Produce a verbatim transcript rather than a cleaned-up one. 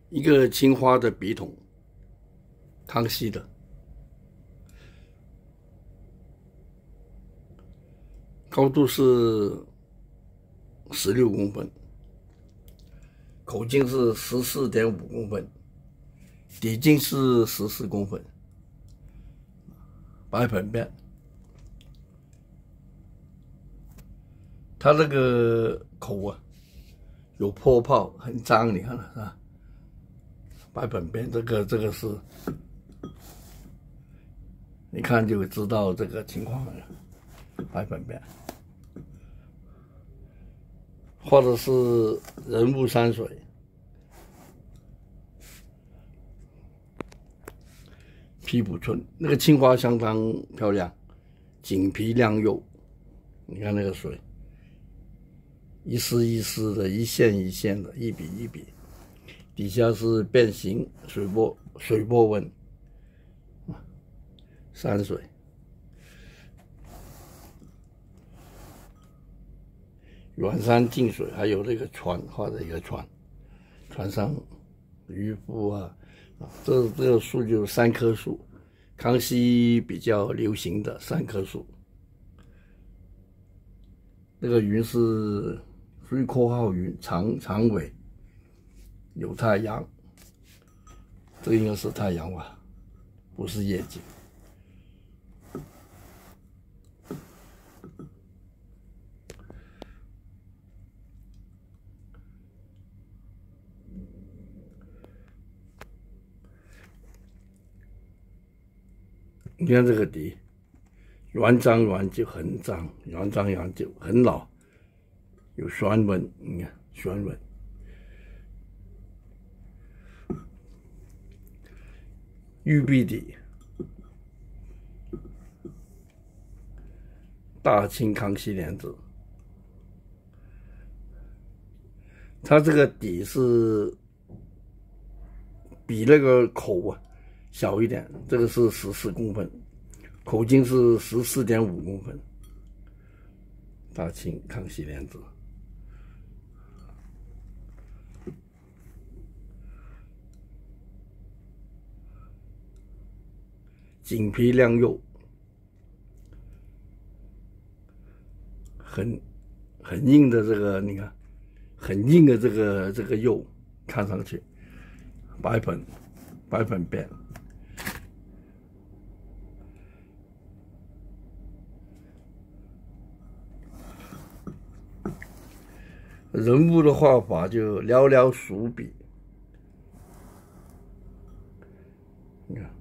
一个青花的笔筒，康熙的，高度是十六公分，口径是十四点五公分，底径是十四公分，白粉边。它这个口啊有破泡，很脏，你看了是吧？白粉边这个这个是，一看就知道这个情况了。白粉边，画的是人物山水，批捕村那个青花相当漂亮，锦皮亮釉，你看那个水。一丝一丝的，一线一线的，一笔一笔，底下是变形水波水波纹，山水，远山近水，还有这个船，画的一个船，船上渔夫啊，啊，这这个树就是三棵树，康熙比较流行的三棵树，这个云是。属于括号云，长长尾，有太阳，这个应该是太阳吧，不是夜景。你看这个底，原章原就很脏，原章原就很老。有旋纹，你看旋纹，玉璧底，大清康熙年字。它这个底是比那个口啊小一点，这个是十四公分，口径是十四点五公分。大清康熙年字。锦皮亮釉，很很硬的这个，你看，很硬的这个这个釉，看上去白粉白粉边，人物的画法就寥寥数笔，你看。